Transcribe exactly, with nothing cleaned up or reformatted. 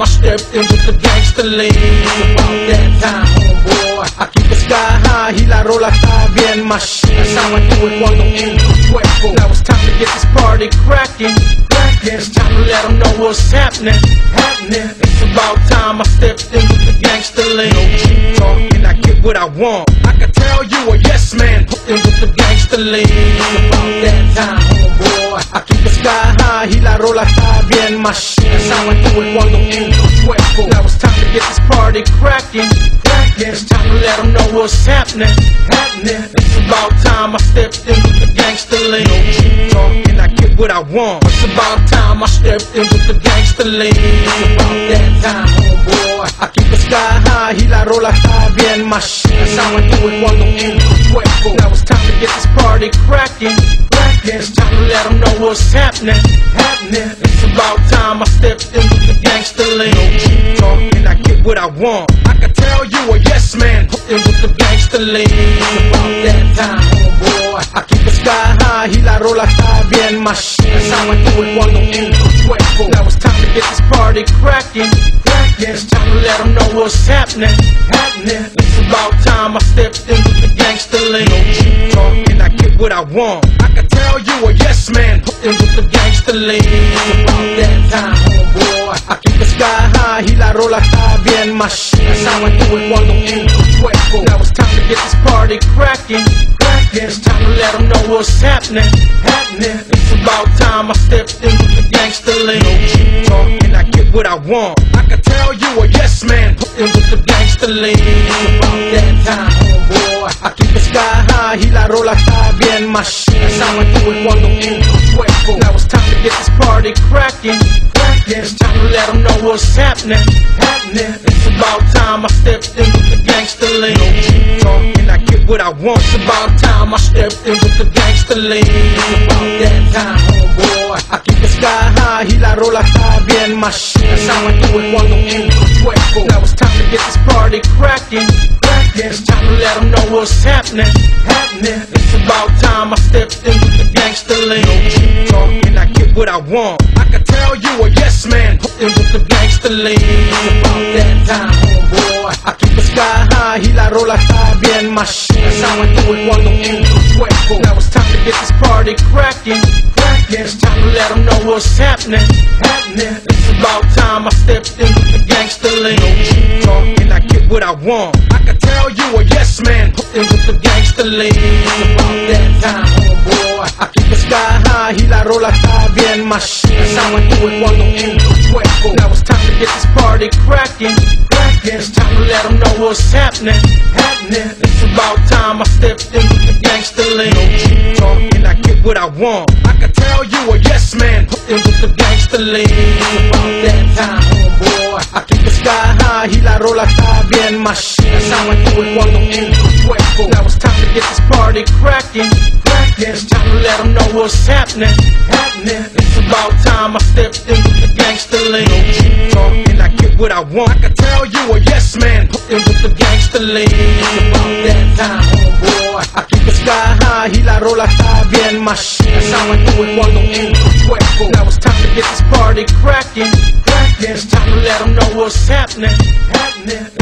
stepped in with the gangster lean. About that time, homeboy, I keep the sky high y la rola está bien machine. That's how I do it cuando entro fuego. Now it's time to get this party cracking. It's time to let them know what's happening. Happening. It's about time I stepped in with the gangster lean. No cheap talking, I get what I want. I can tell you a yes man, put in with the gangster lean. It's about that time, homeboy, I keep the sky high y la rola está bien machine. That's how I do it cuando entro fuego. Now it's time to get this party cracking. It's time to let them know what's happening. Happening. It's about time I stepped in with the gangster lean. No cheap talking, I get what I want. It's about time I stepped in with the gangster lean. It's about that time, homeboy, I keep the sky high y la rola está bien machine. That's how I do it cuando entro fuego. Now it's time to get this party cracking. It's time to let them know what's happening. Happening. It's about time I stepped in with the gangster lean. No cheap talking, I get what I want. I can tell you a yes man, put in with the gangster lean. It's about that time, homeboy, I keep the sky high y la rola está bien machine. That's how I do it cuando entro fuego. Now it's time to get this party cracking. It's time to let them know what's happening. Happening. It's about time I stepped in with the gangster lean. No cheap talking, I get what I want. I can tell you a yes man, put in with the gangster lean. It's about that time, homeboy, I keep the sky high y la rola está bien machine. That's how I do it cuando entro fuego. Now it's time to get this party cracking. It's time to let them know what's happening. Happening. It's about time I stepped in with the gangster lean. No cheap talking, I get what I want. I can tell you a yes man, put in with the gangster lean. It's about that time, homeboy, I keep the sky high y la rola está bien machine. That's how I do it cuando entro fuego. Now it's time to get this party cracking. It's time to let them know what's happening. Happening. It's about time I stepped in with the gangster lean. No cheap talking, I get what I want. It's about time I stepped in with the gangster lean. It's about that time, homeboy, I keep the sky high y la rola está bien machine. That's how I do it cuando entro fuego. Now it's time to get this party cracking. It's time to let them know what's happening. Happening. It's about time I stepped in with the gangster lean. No cheap talking, I get what I want. I can tell you a yes man, put in with the gangster lean. It's about that time, homeboy, I keep the sky high y la rola está bien machine. That's how I do it cuando entro fuego. Now it's time to get this party cracking. It's time to let them know what's happening. Happening. It's about time I stepped in with the gangster lean. No cheap talking, I get what I want. I can tell you a yes man, put in with the gangster lean. It's about that time, homeboy, I keep the sky high y la rola está bien machine. That's how I do it cuando entro fuego. Now it's time to get this party cracking. It's time to let them know what's happening. Happening. It's about time I stepped in with the gangster lean. No cheap talking, I get what I want. I can tell you a yes man, put in with the gangster lean. It's about that time, homeboy, I keep the sky high y la rola está bien machine. That's how I do it cuando entro fuego. Now it's time to get this party cracking. It's time to let them know what's happening. Happening. It's about time I stepped in with the gangster lean. No cheap talking, I get what I want. I can tell you a yes man, put in with the gangster lean. It's about that time, homeboy, I keep the sky high y la rola está bien machine. That's how I do it cuando entro fuego. Now it's time to get this party cracking. It's time to let them know what's happening. Happening.